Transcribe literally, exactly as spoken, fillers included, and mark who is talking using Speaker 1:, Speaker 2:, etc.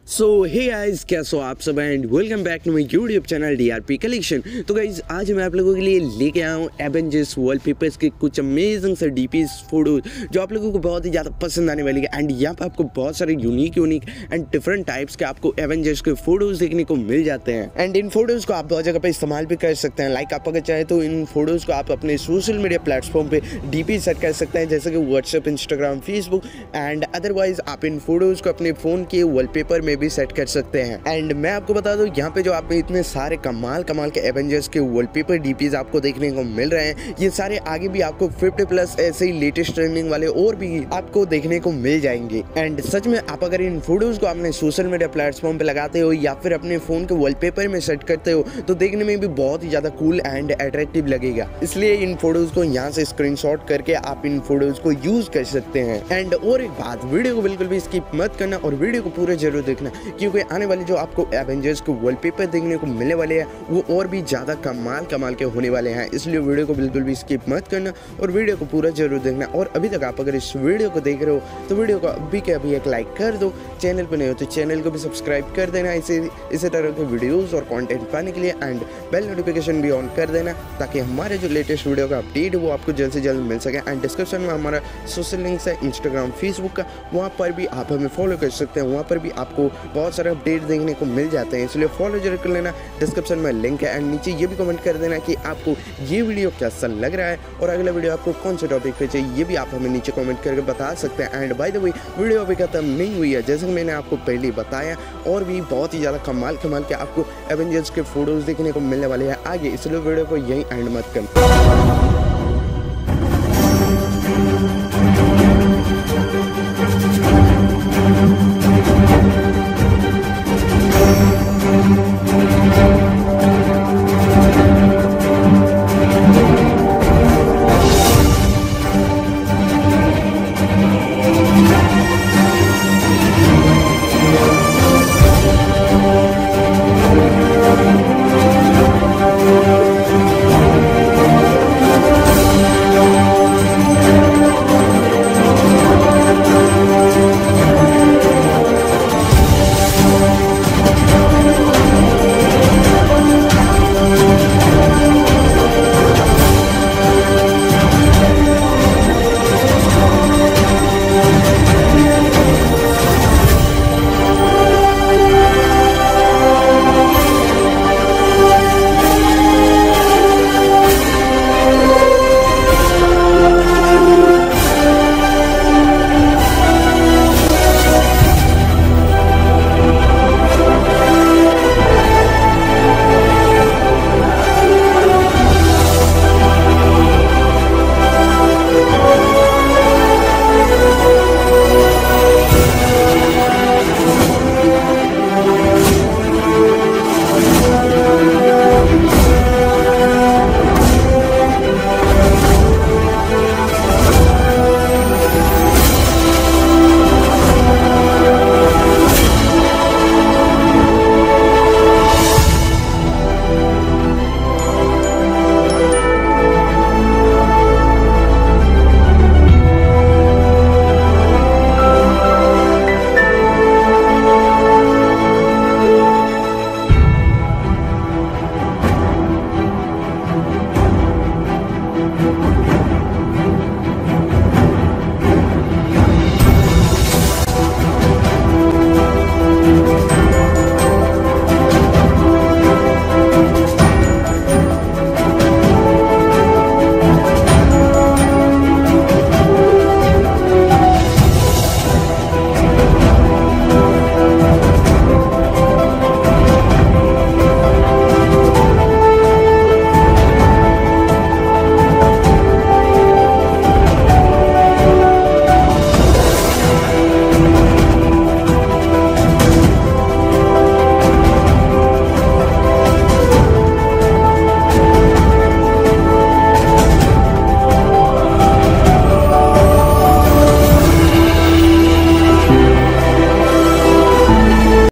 Speaker 1: सो hey guys, कैसे हो आप सब and welcome back to my YouTube channel DRP collection. तो गाइस आज मैं आप लोगों के लिए लेके आया हूँ एवेंजर्स वॉलपेपर्स के कुछ अमेजिंग से डीपीज फोटोज जो आप लोगों को बहुत ही ज़्यादा पसंद आने वाली है। एंड यहाँ पे आपको बहुत सारे unique unique and different types के आपको एवेंजर्स के फोटोज देखने को मिल जाते हैं। एंड इन फोटोज को आप बहुत जगह पर इस्तेमाल भी कर सकते हैं। लाइक आप अगर चाहे तो इन फोटोज को आप अपने सोशल मीडिया प्लेटफॉर्म पे डीपी सेट कर सकते हैं, जैसे कि WhatsApp, Instagram, Facebook and otherwise आप इन फोटोज को अपने फोन के वॉलपेपर में भी सेट कर सकते हैं। एंड मैं आपको बता दूं, यहाँ पे जो आप इतने सारे कमाल कमाल के एवेंजर्स के वॉलपेपर डीपीज आपको देखने को मिल रहे हैं, ये सारे आगे भी आपको फिफ्टी प्लस ऐसे ही लेटेस्ट ट्रेंडिंग वाले और भी आपको देखने को मिल जाएंगे। एंड सच में आप अगर इन फोटोज को अपने सोशल मीडिया प्लेटफॉर्म पे लगाते हो या फिर अपने फोन के वॉलपेपर में सेट करते हो तो देखने में भी बहुत ही ज्यादा कूल एंड अट्रैक्टिव लगेगा। इसलिए इन फोटोज को यहाँ से स्क्रीनशॉट करके आप इन फोटोज को यूज कर सकते हैं। एंड और एक बात, वीडियो को बिल्कुल भी स्किप मत करना और वीडियो को पूरे जरूर देखना, क्योंकि आने वाले जो आपको एवेंजर्स के वॉलपेपर देखने को मिलने वाले हैं वो और भी ज़्यादा कमाल कमाल के होने वाले हैं। इसलिए वीडियो को बिल्कुल भी स्किप मत करना और वीडियो को पूरा जरूर देखना। और अभी तक आप अगर इस वीडियो को देख रहे हो तो वीडियो को अभी के अभी एक लाइक कर दो। चैनल पर नहीं हो तो चैनल को भी सब्सक्राइब कर देना इसे इसी तरह के वीडियोज़ और कॉन्टेंट पाने के लिए। एंड बेल नोटिफिकेशन भी ऑन कर देना ताकि हमारे जो लेटेस्ट वीडियो का अपडेट है वो आपको जल्द से जल्द मिल सके। एंड डिस्क्रिप्शन में हमारा सोशल लिंक्स है इंस्टाग्राम, फेसबुक का, वहाँ पर भी आप हमें फॉलो कर सकते हैं। वहाँ पर भी आपको बहुत सारे अपडेट देखने को मिल जाते हैं, इसलिए फॉलो जरूर कर लेना। डिस्क्रिप्शन में लिंक है। एंड नीचे ये भी कमेंट कर देना कि आपको ये वीडियो कैसा लग रहा है और अगला वीडियो आपको कौन से टॉपिक पे चाहिए, ये भी आप हमें नीचे कमेंट करके बता सकते हैं। And by the way, video अभी खत्म नहीं हुई है, जैसे कि मैंने आपको पहले बताया, और भी बहुत ही ज़्यादा कमाल कमाल के आपको एवेंजर्स के फोटोज़ देखने को मिलने वाले हैं आगे, इसलिए वीडियो को यहीं एंड मत करना।